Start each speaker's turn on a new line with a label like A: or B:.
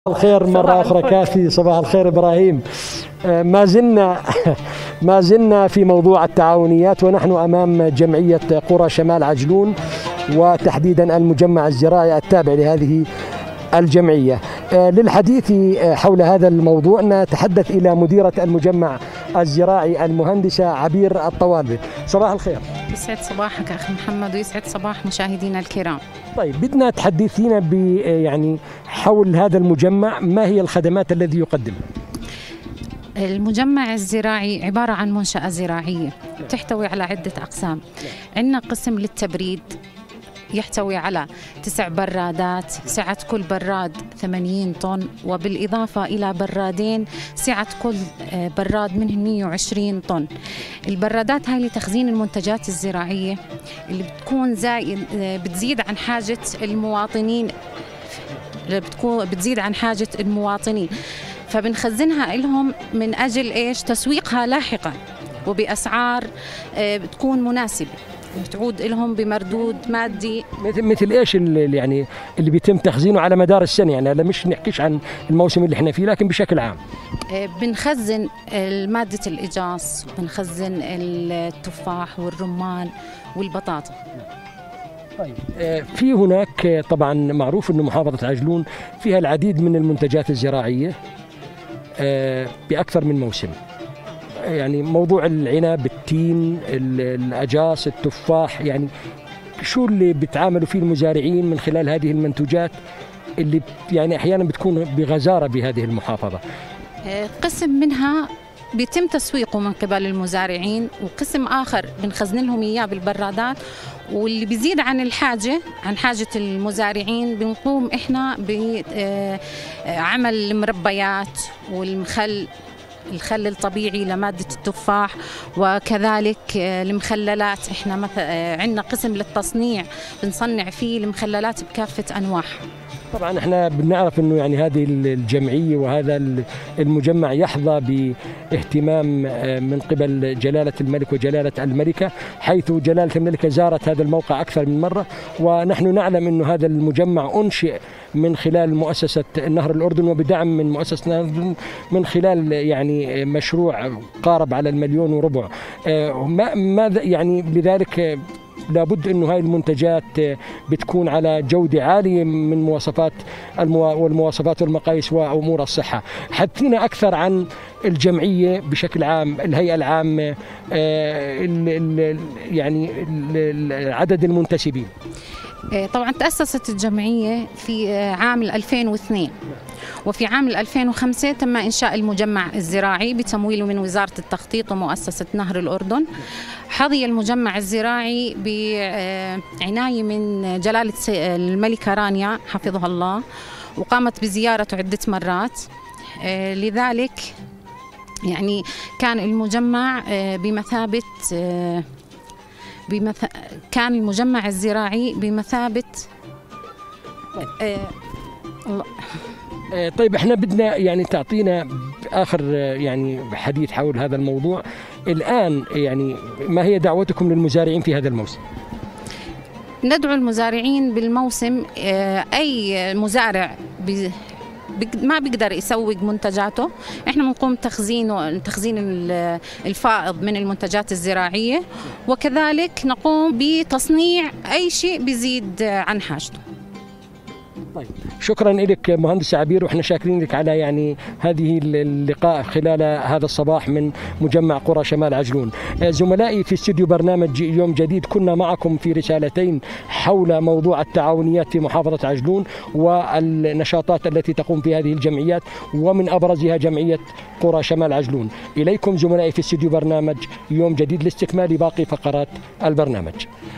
A: الخير مرة أخرى كافي. صباح الخير إبراهيم. ما زلنا في موضوع التعاونيات، ونحن أمام جمعية قرى شمال عجلون، وتحديدا المجمع الزراعي التابع لهذه الجمعية. للحديث حول هذا الموضوع نتحدث إلى مديرة المجمع الزراعي المهندسة عبير الطوالبي. صباح الخير.
B: يسعد صباحك أخي محمد، ويسعد صباح مشاهدينا الكرام.
A: طيب، بدنا تحدثينا يعني حول هذا المجمع، ما هي الخدمات الذي يقدمها؟
B: المجمع الزراعي عبارة عن منشأة زراعية تحتوي على عدة أقسام. عندنا قسم للتبريد يحتوي على 9 برادات، سعة كل براد 80 طن، وبالإضافة إلى برادين سعة كل براد منهم 120 طن. البرادات هاي لتخزين المنتجات الزراعية اللي بتكون بتزيد عن حاجة المواطنين، فبنخزنها لهم من أجل إيش؟ تسويقها لاحقا وبأسعار بتكون مناسبة، بتعود لهم بمردود مادي.
A: مثل ايش اللي بيتم تخزينه على مدار السنه؟ يعني هلا مش نحكيش عن الموسم اللي احنا فيه، لكن بشكل عام
B: بنخزن ماده الاجاص، بنخزن التفاح والرمان والبطاطا.
A: طيب، في هناك طبعا معروف انه محافظه عجلون فيها العديد من المنتجات الزراعيه باكثر من موسم. يعني موضوع العنب، التين، الأجاص، التفاح، يعني شو اللي بيتعاملوا فيه المزارعين من خلال هذه المنتوجات اللي يعني أحيانا بتكون بغزارة بهذه المحافظة؟
B: قسم منها بيتم تسويقه من قبل المزارعين، وقسم آخر بنخزن لهم إياه بالبرادات، واللي بيزيد عن حاجة المزارعين بنقوم إحنا بعمل المربيات الخل الطبيعي لمادة التفاح، وكذلك المخللات. احنا عندنا قسم للتصنيع بنصنع فيه المخللات بكافة أنواعها.
A: طبعا احنا بنعرف انه يعني هذه الجمعية وهذا المجمع يحظى باهتمام من قبل جلالة الملك وجلالة الملكة، حيث جلالة الملكة زارت هذا الموقع أكثر من مرة، ونحن نعلم انه هذا المجمع أنشئ من خلال مؤسسة نهر الأردن وبدعم من مؤسسة نهر الأردن، من خلال يعني مشروع قارب على 1.4 مليون. ماذا يعني لذلك لابد انه هاي المنتجات بتكون على جودة عالية من مواصفات والمواصفات والمقاييس وامور الصحة. حدثينا اكثر عن الجمعية بشكل عام، الهيئة العامة، يعني عدد المنتسبين.
B: طبعا تأسست الجمعية في عام 2002، وفي عام 2005 تم إنشاء المجمع الزراعي بتمويله من وزارة التخطيط ومؤسسة نهر الأردن. حظي المجمع الزراعي بعناية من جلالة الملكة رانيا حفظها الله، وقامت بزيارته عدة مرات. لذلك يعني كان المجمع كان المجمع الزراعي بمثابة
A: طيب، احنا بدنا يعني تعطينا آخر يعني حديث حول هذا الموضوع الآن. يعني ما هي دعوتكم للمزارعين في هذا الموسم؟
B: ندعو المزارعين بالموسم، أي مزارع ما بيقدر يسوق منتجاته، احنا بنقوم تخزين الفائض من المنتجات الزراعية، وكذلك نقوم بتصنيع أي شيء بيزيد عن حاجته.
A: طيب، شكرا لك مهندسة عبير، واحنا شاكرين لك على يعني هذه اللقاء خلال هذا الصباح من مجمع قرى شمال عجلون. زملائي في استوديو برنامج يوم جديد، كنا معكم في رسالتين حول موضوع التعاونيات في محافظة عجلون والنشاطات التي تقوم في هذه الجمعيات، ومن أبرزها جمعية قرى شمال عجلون. إليكم زملائي في استوديو برنامج يوم جديد لاستكمال باقي فقرات البرنامج.